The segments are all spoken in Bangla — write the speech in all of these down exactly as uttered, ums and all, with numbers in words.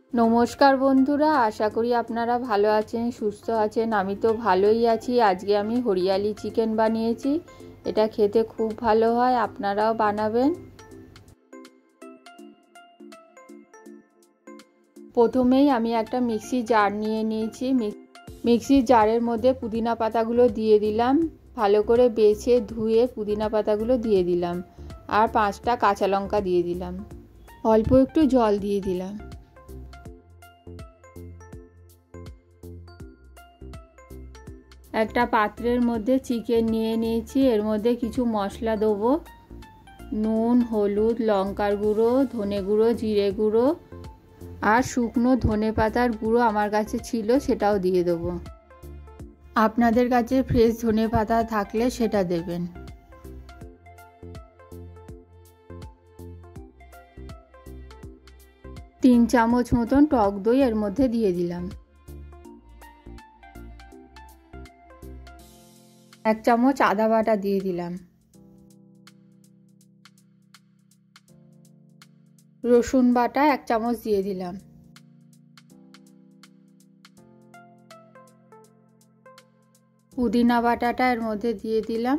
নমস্কার বন্ধুরা, আশা করি আপনারা ভালো আছেন, সুস্থ আছেন। আমি তো ভালোই আছি। আজকে আমি হরিয়ালি চিকেন বানিয়েছি। এটা খেতে খুব ভালো হয়, আপনারাও বানাবেন। প্রথমেই আমি একটা মিক্সি জার নিয়ে নিয়েছি। মিক্সির জারের মধ্যে পুদিনা পাতাগুলো দিয়ে দিলাম, ভালো করে বেছে ধুয়ে পুদিনা পাতাগুলো দিয়ে দিলাম, আর পাঁচটা কাঁচা লঙ্কা দিয়ে দিলাম, অল্প একটু জল দিয়ে দিলাম। একটা পাত্রের মধ্যে চিকেন নিয়ে নিয়েছি। এর মধ্যে কিছু মশলা দেবো, নুন, হলুদ, লঙ্কার গুঁড়ো, ধনে গুঁড়ো, জিরে গুঁড়ো আর শুকনো ধনে পাতার গুঁড়ো আমার কাছে ছিল, সেটাও দিয়ে দেবো। আপনাদের কাছে ফ্রেশ ধনে পাতা থাকলে সেটা দেবেন। তিন চামচ মতন টক দই এর মধ্যে দিয়ে দিলাম। এক চামচ আদা বাটা দিয়ে দিলাম। রসুন বাটা এক চামচ দিয়ে দিলাম। পুদিনা বাটাটা এর মধ্যে দিয়ে দিলাম।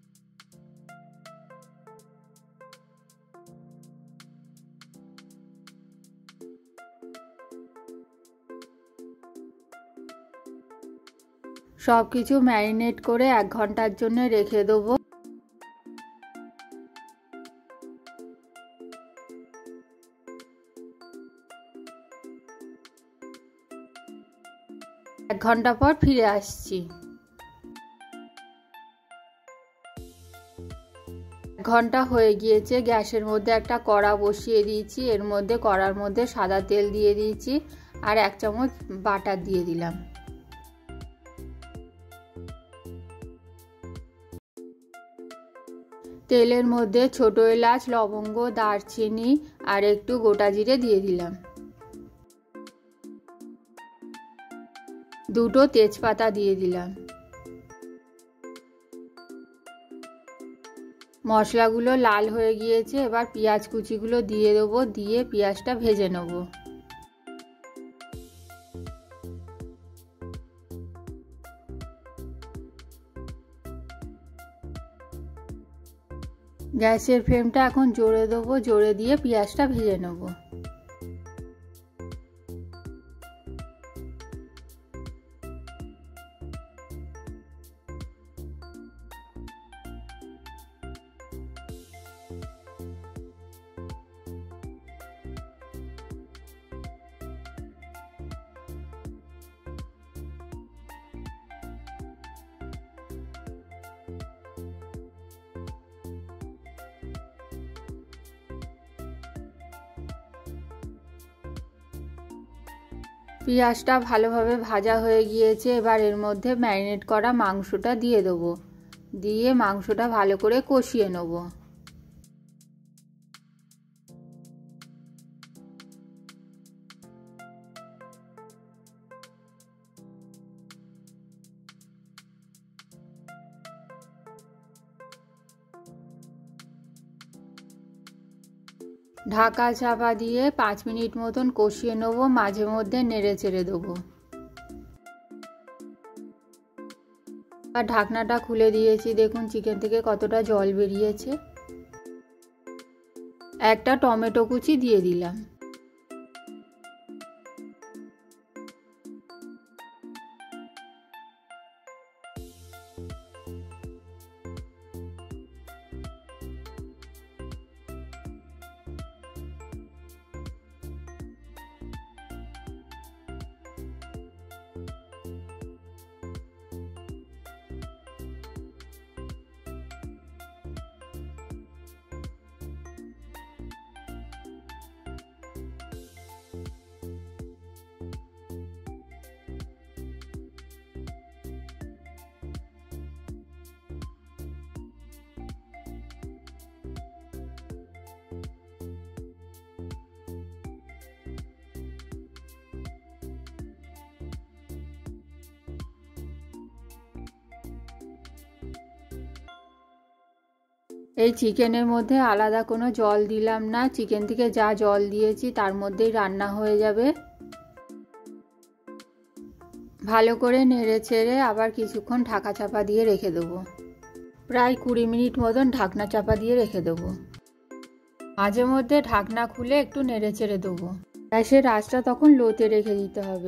সব কিছু ম্যারিনেট করে এক ঘন্টার জন্য রেখে দেবো। এক ঘন্টা পর ফিরে আসছি। ঘন্টা হয়ে গিয়েছে। গ্যাসের মধ্যে একটা কড়া বসিয়ে দিয়েছি। এর মধ্যে কড়ার মধ্যে সাদা তেল দিয়ে দিয়েছি আর এক চামচ বাটার দিয়ে দিলাম। তেলের মধ্যে ছোট এলাচ, লবঙ্গ, দারচিনি আর একটু গোটা জিরে দিয়ে দিলাম। দুটো তেজপাতা দিয়ে দিলাম। মশলাগুলো লাল হয়ে গিয়েছে। এবার পেঁয়াজ কুচিগুলো দিয়ে দেবো, দিয়ে পেঁয়াজটা ভেজে নেব। গ্যাসের ফ্লেমটা এখন জোরে দেবো, জোরে দিয়ে পেঁয়াজটা ভেজে নেব। পেঁয়াজটা ভালোভাবে ভাজা হয়ে গিয়েছে। এবার এর মধ্যে ম্যারিনেট করা মাংসটা দিয়ে দেবো, দিয়ে মাংসটা ভালো করে কষিয়ে নেব। ঢাকা চাপা দিয়ে পাঁচ মিনিট মতন কষিয়ে নেবো, মাঝে মধ্যে নেড়ে চেড়ে দেবো। আর ঢাকনাটা খুলে দিয়েছি, দেখুন চিকেন থেকে কতটা জল বেরিয়েছে। একটা টমেটো কুচি দিয়ে দিলাম। এই চিকেনের মধ্যে আলাদা কোনো জল দিলাম না। চিকেন থেকে যা জল দিয়েছি তার মধ্যেই রান্না হয়ে যাবে। ভালো করে নেড়ে চেড়ে আবার কিছুক্ষণ ঢাকা চাপা দিয়ে রেখে দেবো। প্রায় কুড়ি মিনিট মতন ঢাকনা চাপা দিয়ে রেখে দেবো। মাঝে মধ্যে ঢাকনা খুলে একটু নেড়ে চেড়ে দেবো। গ্যাসের আঁচটা তখন লোতে রেখে দিতে হবে।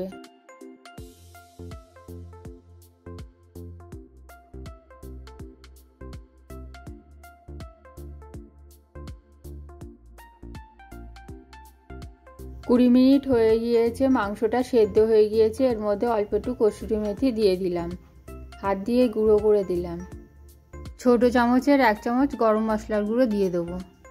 কুড়ি মিনিট হয়ে গিয়েছে, মাংসটা সেদ্ধ হয়ে গিয়েছে। এর মধ্যে অল্প একটু কসুরি মেথি দিয়ে দিলাম, হাত দিয়ে গুঁড়ো করে দিলাম। ছোট চামচের এক চামচ গরম মশলার গুঁড়ো দিয়ে দেবো।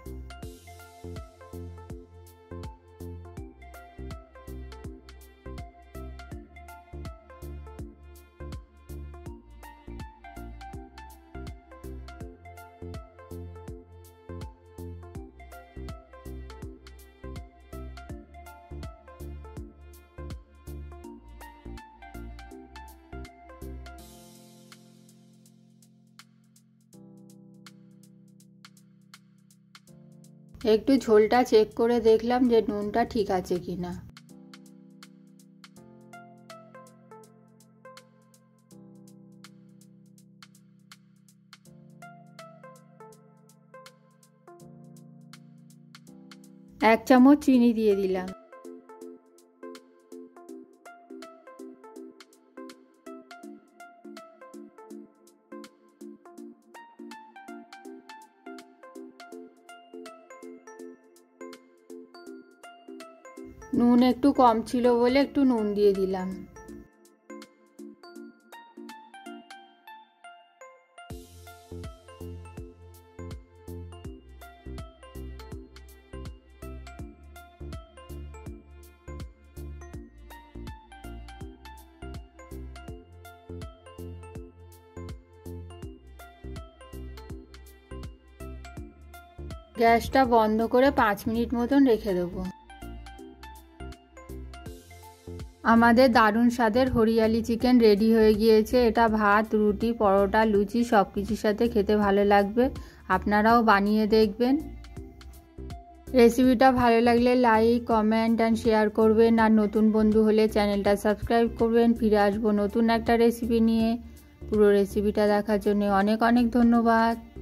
একটু ঝোলটা চেক করে দেখলাম যে নুনটা ঠিক আছে কিনা। এক চামচ চিনি দিয়ে দিলাম। নুন একটু কম ছিল বলে একটু নুন দিয়ে দিলাম। গ্যাসটা বন্ধ করে পাঁচ মিনিট মতন রেখে দেবো। আমাদের দারুণ স্বাদের হরিয়ালি চিকেন রেডি হয়ে গিয়েছে। এটা ভাত, রুটি, পরোটা, লুচি সব কিছুর সাথে খেতে ভালো লাগবে। আপনারাও বানিয়ে দেখবেন। রেসিপিটা ভালো লাগলে লাইক, কমেন্ট অ্যান্ড শেয়ার করবেন। আর নতুন বন্ধু হলে চ্যানেলটা সাবস্ক্রাইব করবেন। ফিরে আসবো নতুন একটা রেসিপি নিয়ে। পুরো রেসিপিটা দেখার জন্য অনেক অনেক ধন্যবাদ।